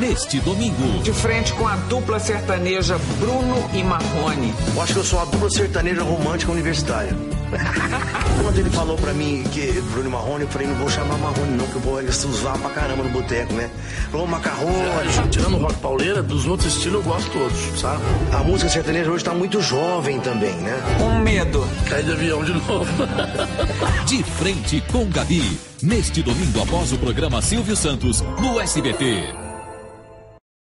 neste domingo. De frente com a dupla sertaneja Bruno e Marrone. Eu acho que eu sou a dupla sertaneja romântica universitária. Quando ele falou pra mim que Bruno e Marrone, eu falei, não vou chamar Marrone não, que eu vou usar pra caramba no boteco, né? Falou Macarrone. Tirando o rock pauleira, dos outros estilos eu gosto todos, sabe? A música sertaneja hoje tá muito jovem também, né? Um medo. Cair de avião de novo. De frente com Gabi, neste domingo após o programa Silvio Santos, no SBT.